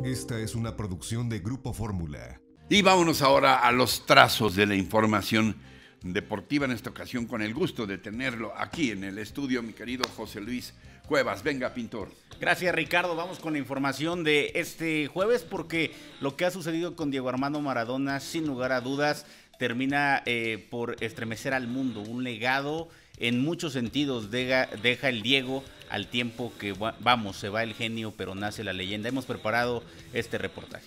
Esta es una producción de Grupo Fórmula. Y vámonos ahora a los trazos de la información deportiva, en esta ocasión con el gusto de tenerlo aquí en el estudio, mi querido José Luis Cuevas. Venga, pintor. Gracias, Ricardo. Vamos con la información de este jueves, porque lo que ha sucedido con Diego Armando Maradona, sin lugar a dudas, termina por estremecer al mundo. Un legado en muchos sentidos deja el Diego al tiempo que, se va el genio, pero nace la leyenda. Hemos preparado este reportaje.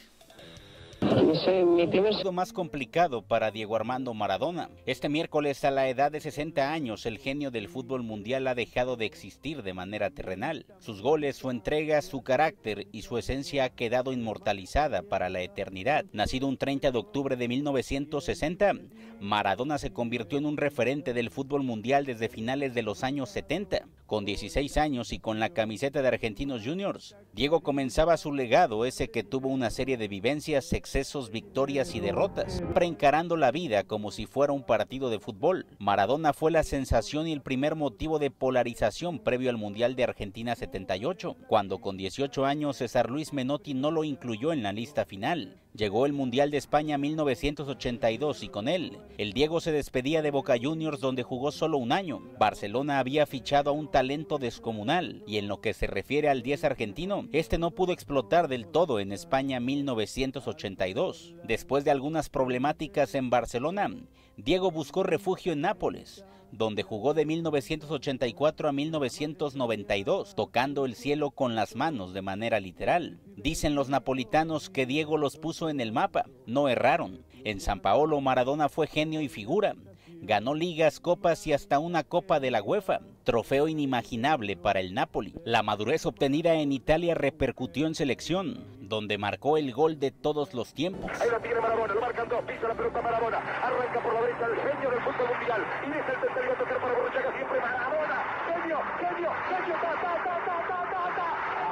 Lo más complicado para Diego Armando Maradona. Este miércoles, a la edad de 60 años, el genio del fútbol mundial ha dejado de existir de manera terrenal. Sus goles, su entrega, su carácter y su esencia ha quedado inmortalizada para la eternidad. Nacido un 30 de octubre de 1960, Maradona se convirtió en un referente del fútbol mundial desde finales de los años 70. Con 16 años y con la camiseta de Argentinos Juniors, Diego comenzaba su legado, ese que tuvo una serie de vivencias, excesos, victorias y derrotas, preencarando la vida como si fuera un partido de fútbol. Maradona fue la sensación y el primer motivo de polarización previo al Mundial de Argentina 78, cuando con 18 años César Luis Menotti no lo incluyó en la lista final. Llegó el Mundial de España 1982 y con él, el Diego se despedía de Boca Juniors, donde jugó solo un año. Barcelona había fichado a un talento descomunal y en lo que se refiere al 10 argentino, este no pudo explotar del todo en España 1982. Después de algunas problemáticas en Barcelona, Diego buscó refugio en Nápoles, donde jugó de 1984 a 1992, tocando el cielo con las manos de manera literal. Dicen los napolitanos que Diego los puso en el mapa, no erraron. En San Paolo, Maradona fue genio y figura. Ganó ligas, copas y hasta una copa de la UEFA, trofeo inimaginable para el Napoli. La madurez obtenida en Italia repercutió en selección, donde marcó el gol de todos los tiempos. Ahí la tiene Maradona, lo marcan dos, pisa la pelota Maradona, arranca por la derecha el genio del fútbol mundial, y deja el tercer tocar para Borruchaga, siempre Maradona, genio, genio, genio, ta, ta, ta, ta, ta, ta, ta.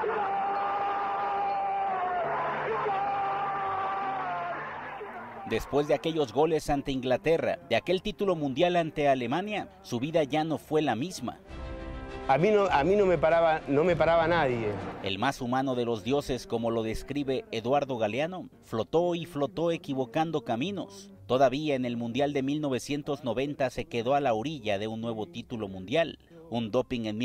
Después de aquellos goles ante Inglaterra, de aquel título mundial ante Alemania, su vida ya no fue la misma. A mí no me paraba nadie. El más humano de los dioses, como lo describe Eduardo Galeano, flotó y flotó equivocando caminos. Todavía en el Mundial de 1990 se quedó a la orilla de un nuevo título mundial. Un doping en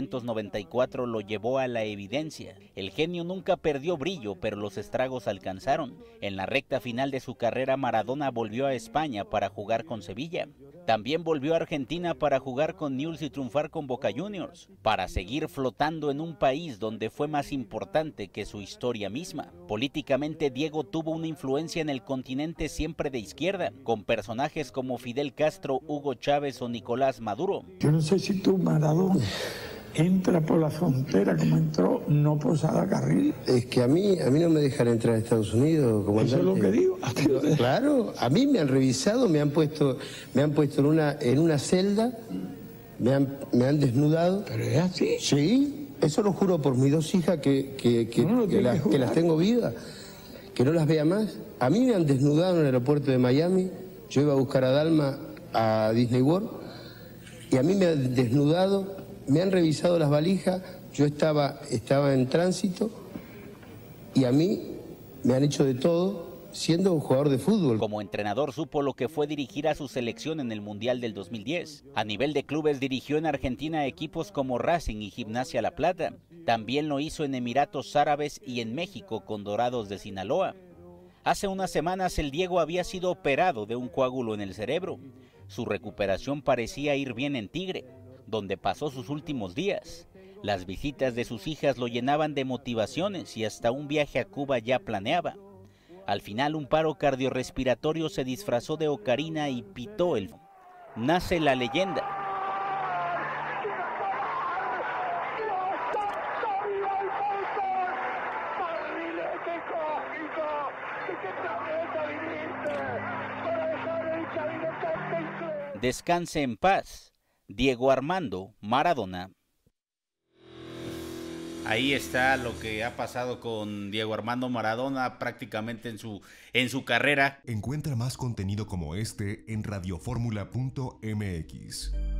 1994 lo llevó a la evidencia. El genio nunca perdió brillo, pero los estragos alcanzaron. En la recta final de su carrera, Maradona volvió a España para jugar con Sevilla. También volvió a Argentina para jugar con Newell's y triunfar con Boca Juniors, para seguir flotando en un país donde fue más importante que su historia misma. Políticamente, Diego tuvo una influencia en el continente siempre de izquierda, con personajes como Fidel Castro, Hugo Chávez o Nicolás Maduro. Yo no sé si tú, Maradona, entra por la frontera como entró, no por Salacarril. Es que a mí no me dejan entrar a Estados Unidos, comandante. Eso es lo que digo. Claro, a mí me han revisado, me han puesto en una celda, me han desnudado. ¿Pero es así? Sí, eso lo juro por mis dos hijas que las tengo vivas, que no las vea más. A mí me han desnudado en el aeropuerto de Miami, yo iba a buscar a Dalma a Disney World, y a mí me han desnudado, me han revisado las valijas, yo estaba en tránsito, y a mí me han hecho de todo, siendo un jugador de fútbol. Como entrenador supo lo que fue dirigir a su selección en el Mundial del 2010. A nivel de clubes dirigió en Argentina equipos como Racing y Gimnasia La Plata. También lo hizo en Emiratos Árabes y en México con Dorados de Sinaloa. Hace unas semanas el Diego había sido operado de un coágulo en el cerebro. Su recuperación parecía ir bien en Tigre, donde pasó sus últimos días. Las visitas de sus hijas lo llenaban de motivaciones y hasta un viaje a Cuba ya planeaba. Al final, un paro cardiorrespiratorio se disfrazó de ocarina y pitó el... Nace la leyenda. Descanse en paz, Diego Armando Maradona. Ahí está lo que ha pasado con Diego Armando Maradona prácticamente en su carrera. Encuentra más contenido como este en radioformula.mx.